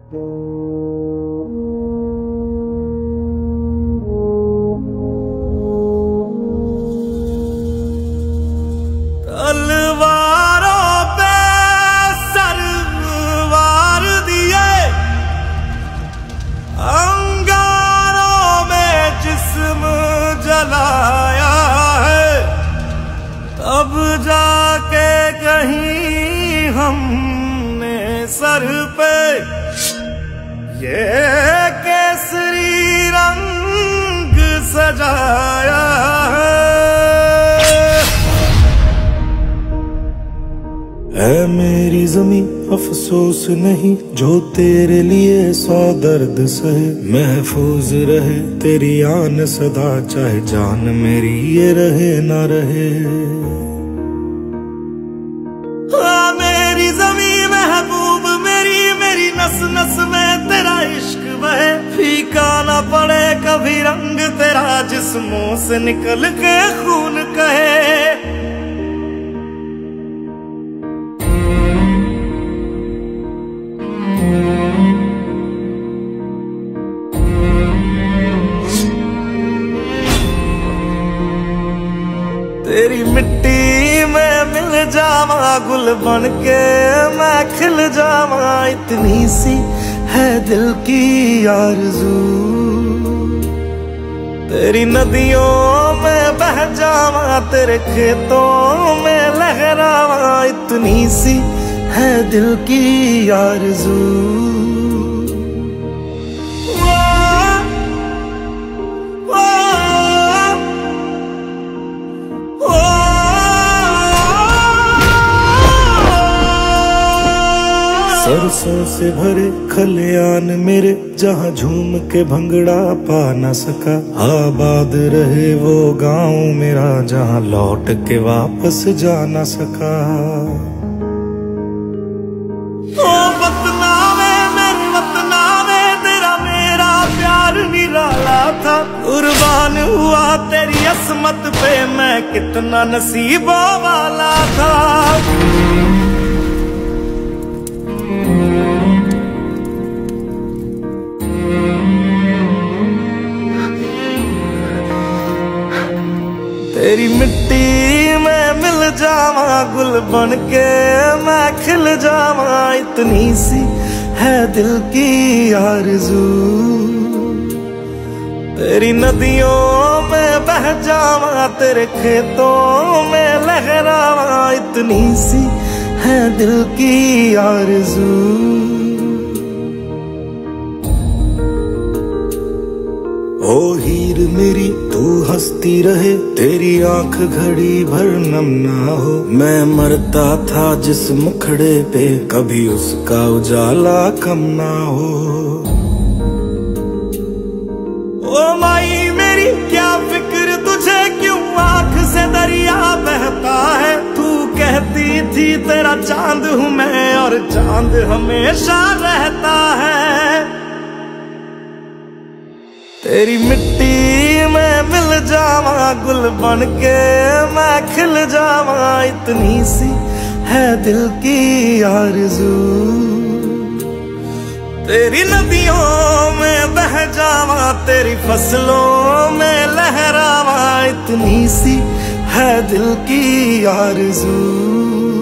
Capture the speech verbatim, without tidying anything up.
तलवारों पे सरवार दिए, अंगारों में जिस्म जलाया है, तब जाके कहीं हमने सर पे ये केसरी रंग सजाया है। ऐ मेरी ज़मीं अफसोस नहीं जो तेरे लिए सौ दर्द सहे, महफूज रहे तेरी आन सदा चाहे जान मेरी ये रहे ना रहे। हाँ मेरी ज़मीं महबूब मेरी, मेरी नस नस में तेरा इश्क बहे, फीका ना पड़े कभी रंग तेरा जिस्मों से निकल के खून कहे। तेरी मिट्टी में मिल जावा गुल बन के मैं खिल जावा, इतनी सी है दिल की आरज़ू। तेरी नदियों में बह जावा तेरे खेतों में लहरावा, इतनी सी है दिल की आरज़ू। सरसों से भरे खलियान मेरे जहाँ झूम के भंगड़ा पा न सका, आबाद रहे वो गांव मेरा जहाँ लौट के वापस जा न सका। ओ वतना में मेरे वतना में तेरा मेरा प्यार निराला था, कुर्बान हुआ तेरी असमत पे मैं कितना नसीबों वाला था। तेरी मिट्टी में मिल जावा गुल बन के मैं खिल जावा, इतनी सी है दिल की आरज़ू। तेरी नदियों में बह जावा तेरे खेतों में लहरावा, इतनी सी है दिल की आरज़ू। ओ हीर मेरी तू हंसती रहे तेरी आंख घड़ी भर नम ना हो, मैं मरता था जिस मुखड़े पे कभी उसका उजाला कम ना हो। ओ माई मेरी क्या फिक्र तुझे क्यों आंख से दरिया बहता है, तू कहती थी तेरा चांद हूँ मैं और चांद हमेशा रहता है। तेरी मिट्टी में मिल जावा गुल बन के मैं खिल जावा, इतनी सी है दिल की आरज़ू। तेरी नदियों में बह जावा तेरी फसलों में लहरावा, इतनी सी है दिल की आरज़ू।